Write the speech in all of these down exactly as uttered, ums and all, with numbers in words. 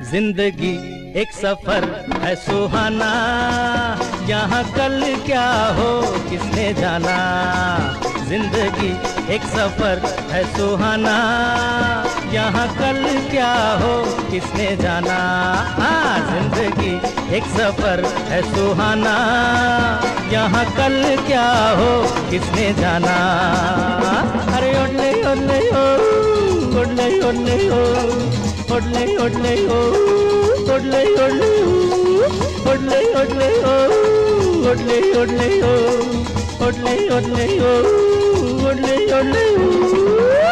जिंदगी एक सफर है सुहाना, यहाँ कल क्या हो किसने जाना। जिंदगी एक सफर है सुहाना, यहाँ कल क्या हो किसने जाना। हाँ, जिंदगी एक सफर है सुहाना, यहाँ कल क्या हो किसने जाना। अरे ओडले ओडले ओ, ओडले ओडले ओ, ओडले ओडले ओ, ओडले ओडले ओ, ओडले ओडले ओ, ओडले ओडले ओ, ओडले ओडले ओ, ओडले ओडले ओ।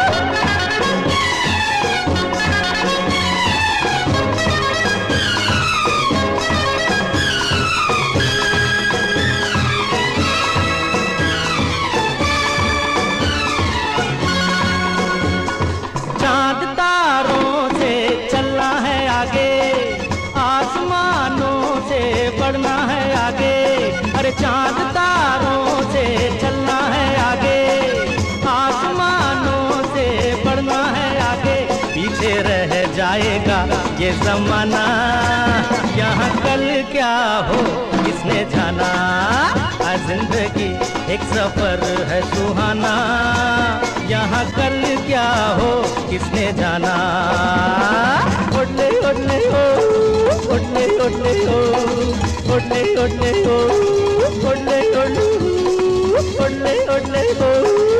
चांद तारों से चलना है आगे, आसमानों से बढ़ना है आगे। अरे चांद तारों से चलना है आगे, आसमानों से बढ़ना है आगे। पीछे रह जाएगा ये जमाना, यहाँ कल क्या हो किसने जाना। जिंदगी एक सफर है सुहाना, यहाँ कल क्या हो किसने जाना। ओडले ओडले ओ, ओडले ओडले ओ, ओडले ओडले ओ, ओडले ओडले ओ, ओडले ओडले ओ,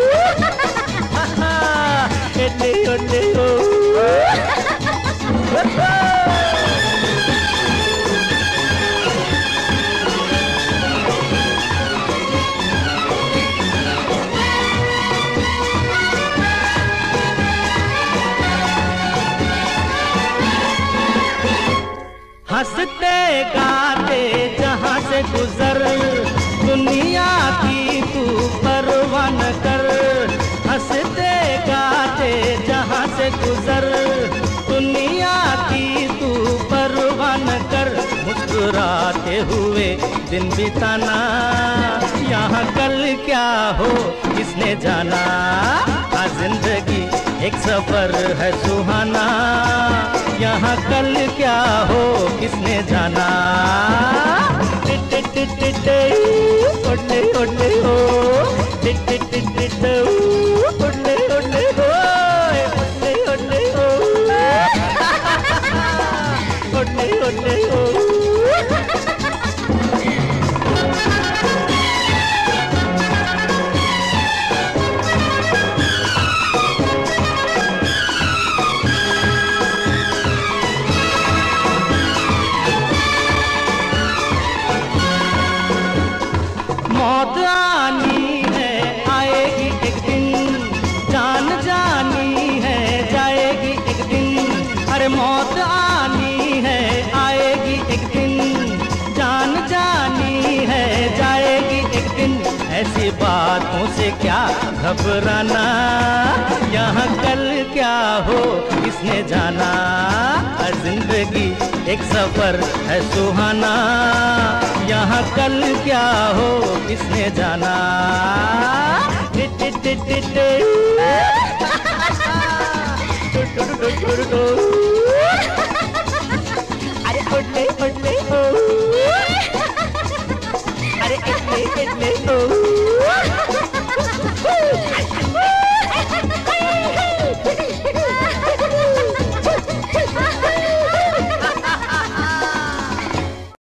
ओडले ओडले ओ। हंसते गाते जहाँ से गुजर, दुनिया की तू परवाह न कर। हंसते गाते जहाँ से गुजर, दुनिया की तू परवाह न कर। मुस्कुराते हुए दिन बिताना, यहाँ कल क्या हो किसने जाना। आ जिंदगी एक सफर है सुहाना, यहाँ कल क्या हो किसने जाना। टिट टिट टिट ओडले ओडले ओ, टिट टिट टिट ओडले ओडले ओ, ओडले ओडले ओ, ओडले ओडले ओ। मौत आनी है आएगी एक दिन, जान जानी है जाएगी एक दिन। अरे मौत आनी है आएगी एक दिन, जान जानी है जाएगी एक दिन। ऐसी बातों से क्या घबराना, यहाँ कल क्या हो किसने जाना। जिंदगी एक सफर है सुहाना, यहाँ कल क्या हो किसने जाना। टिट टिट टिट टिट अरे ओडले ओडले ओ, अरे इडले इडले ओ।